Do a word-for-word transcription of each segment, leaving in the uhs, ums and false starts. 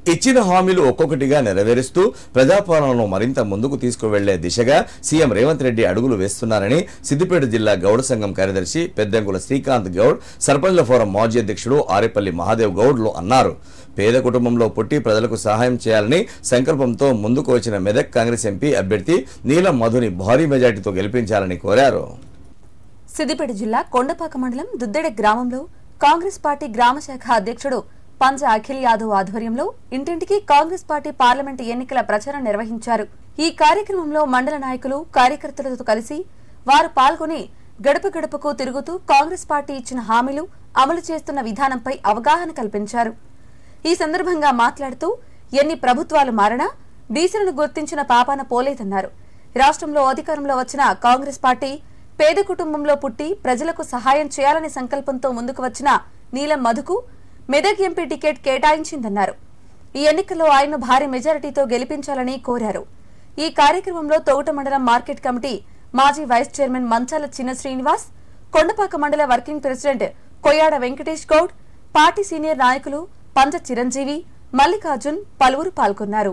ఇచ్చిన హామీలు ఒక్కొక్కటిగా నెరవేరుస్తూ ప్రజాపాలనను మరింత ముందుకు తీసుకువెళ్లే దిశగా సీఎం రేవంత్ రెడ్డి అడుగులు వేస్తున్నారని సిద్దిపేట జిల్లా గౌడ సంఘం కార్యదర్శి పెద్దంగుల శ్రీకాంత్ గౌడ్, సర్పంచ్ల ఫోరం మాజీ అధ్యక్షుడు ఆరేపల్లి మహాదేవ్ గౌడ్లు అన్నారు. పేద కుటుంబంలో పుట్టి ప్రజలకు సహాయం చేయాలని సంకల్పంతో ముందుకు వచ్చిన మెదక్ కాంగ్రెస్ ఎంపీ అభ్యర్థి నీలం మధుని భారీ మెజార్టీతో గెలిపించాలని కోరారు. సిద్దిపేట జిల్లా కొండపాక మండలం దుద్దెడ గ్రామంలో కాంగ్రెస్ పార్టీ గ్రామ శాఖ అధ్యక్షుడు పంజ అఖిల్ యాదవ్ ఆధ్వర్యంలో ఇంటింటికి కాంగ్రెస్ పార్టీ పార్లమెంటు ఎన్నికల ప్రచారం నిర్వహించారు. ఈ కార్యక్రమంలో మండల నాయకులు కార్యకర్తలతో కలిసి వారు పాల్గొని గడప గడపకు తిరుగుతూ కాంగ్రెస్ పార్టీ ఇచ్చిన హామీలు అమలు చేస్తున్న విధానంపై అవగాహన కల్పించారు. ఈ సందర్భంగా మాట్లాడుతూ ఎన్ని ప్రభుత్వాలు మారినా బీసీలను గుర్తించిన పాపాన పోలేదన్నారు. రాష్ట్రంలో అధికారంలో వచ్చిన కాంగ్రెస్ పార్టీ పేద కుటుంబంలో పుట్టి ప్రజలకు సహాయం చేయాలనే సంకల్పంతో ముందుకు వచ్చిన నీలం మధుకు మెదక్ ఎంపీ టికెట్ కేటాయించిందన్నారు. ఈ ఎన్నికల్లో ఆయన భారీ మెజారిటీతో గెలిపించాలని కోరారు. ఈ కార్యక్రమంలో తోట మండలం మార్కెట్ కమిటీ మాజీ వైస్ చైర్మన్ మంచాల చిన్న శ్రీనివాస్, కొండపాక మండల working president Koyyada Venkatesh Goud, party senior నాయకులు పంజ చిరంజీవి, మల్లికార్జున్ పలువురు పాల్గొన్నారు.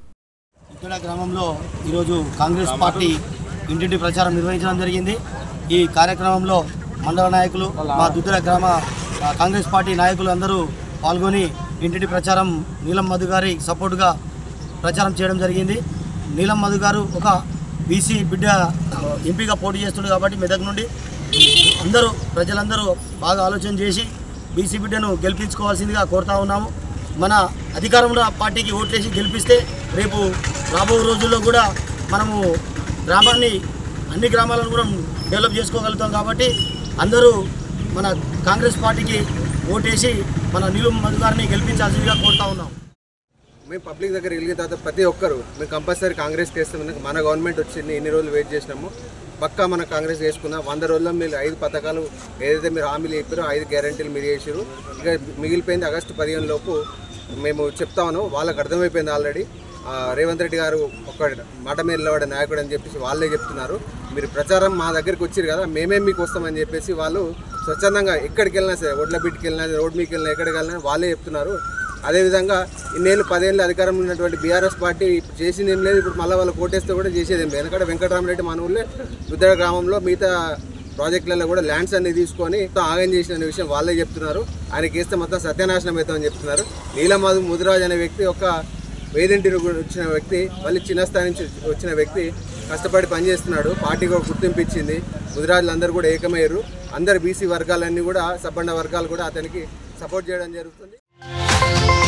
ఇక్కడ గ్రామంలో ఈరోజు కాంగ్రెస్ పార్టీ ఇంటింటి ప్రచారం నిర్వహించడం జరిగింది. ఈ కార్యక్రమంలో మండల నాయకులు, మా దుద్దెడ గ్రామ కాంగ్రెస్ పార్టీ నాయకులు అందరూ పాల్గొని ఇంటింటి ప్రచారం నీలం మధు గారి సపోర్టుగా ప్రచారం చేయడం జరిగింది. నీలం మధు గారు ఒక బీసీ బిడ్డ ఎంపీగా పోటీ చేస్తుంది కాబట్టి మెదక్ నుండి అందరూ ప్రజలందరూ బాగా ఆలోచన చేసి బీసీ బిడ్డను గెలిపించుకోవాల్సిందిగా కోరుతా ఉన్నాము. మన అధికారంలో పార్టీకి ఓట్లేసి గెలిపిస్తే రేపు రాబో రోజుల్లో కూడా మనము గ్రామాన్ని అన్ని గ్రామాలను కూడా డెవలప్ చేసుకోగలుగుతాం. కాబట్టి అందరూ మన కాంగ్రెస్ పార్టీకి ఓటేసి మన నీలం మధు గారిని గెలిపించాల్సిందిగా కోరుతా ఉన్నాం. మేము పబ్లిక్ దగ్గర వెళ్ళిన తర్వాత ప్రతి ఒక్కరు మేము కంపల్సరీ కాంగ్రెస్కి వేస్తాం. మన గవర్నమెంట్ వచ్చింది, ఎన్ని రోజులు వెయిట్ చేసినాము, పక్కా మన కాంగ్రెస్ వేసుకున్నాం. వంద రోజుల్లో మీరు ఐదు పథకాలు ఏదైతే మీరు హామీలు చెప్పారో ఐదు గ్యారంటీలు మీరు చేసారు. ఇక మిగిలిపోయింది ఆగస్టు పదిహేను లోపు మేము చెప్తామను వాళ్ళకి అర్థమైపోయింది ఆల్రెడీ. రేవంత్ రెడ్డి గారు ఒక మాట మీద నిలబడే నాయకుడు అని చెప్పేసి వాళ్ళే చెప్తున్నారు. మీరు ప్రచారం మా దగ్గరికి వచ్చారు కదా, మేమే మీకు వస్తామని చెప్పేసి వాళ్ళు స్వచ్ఛందంగా ఎక్కడికి వెళ్ళినా సరే, ఒడ్ల బిడ్డకి వెళ్ళినా, రోడ్ మీకు వెళ్ళినా, ఎక్కడికి వెళ్ళినా వాళ్ళే చెప్తున్నారు. అదేవిధంగా ఇన్నేళ్ళు పదేళ్ళు అధికారంలో ఉన్నటువంటి బీఆర్ఎస్ పార్టీ చేసింది ఏం లేదు, ఇప్పుడు మళ్ళీ వాళ్ళు కోటేస్తే కూడా చేసేది ఏం లేదు. ఎందుకంటే వెంకటరామరెడ్డి మన ఊళ్ళే దుద్దెడ గ్రామంలో మిగతా ప్రాజెక్టులలో కూడా ల్యాండ్స్ అన్ని తీసుకొని ఆగం చేసిన విషయం వాళ్ళే చెప్తున్నారు. ఆయనకి వేస్తే మొత్తం సత్యనాశనం అవుతామని చెప్తున్నారు. నీలం మధు ముదిరాజ్ అనే వ్యక్తి ఒక వేదింటి వచ్చిన వ్యక్తి, మళ్ళీ చిన్న స్థాయి నుంచి వచ్చిన వ్యక్తి, కష్టపడి పనిచేస్తున్నాడు. పార్టీ కూడా గుర్తింపు ఇచ్చింది. ముదిరాజులు అందరూ కూడా ఏకమయ్యారు. అందరు బీసీ వర్గాలన్నీ కూడా, సబ్బండ వర్గాలు కూడా అతనికి సపోర్ట్ చేయడం జరుగుతుంది.